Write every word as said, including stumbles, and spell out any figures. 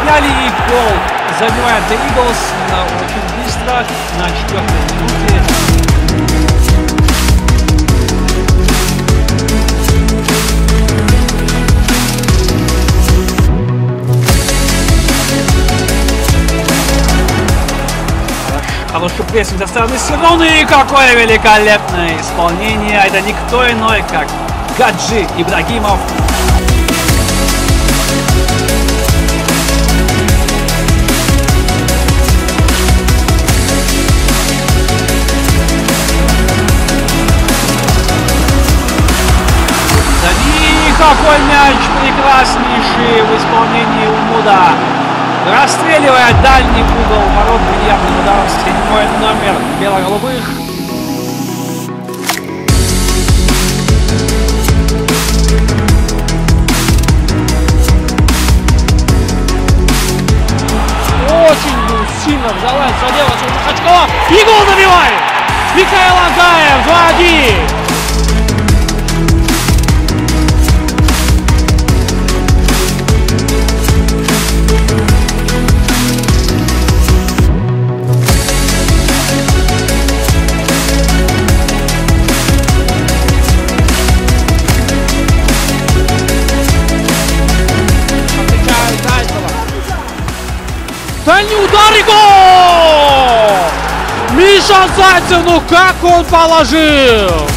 сняли, и гол забивает The Eagles очень быстро на четвертой минуте. Хороший прессинг со стороны Синоны, и какое великолепное исполнение. Это никто иной, как Гаджи Ибрагимов. И какой мяч прекраснейший в исполнении Умуда. Расстреливая дальний угол ворот приятным ударом, седьмой номер бело-голубых. Очень сильно взялась за дело Махачкала. И гол забивает! Михаил Агаев, два один. Дальний удар и гол! Миша Зайцев, ну как он положил!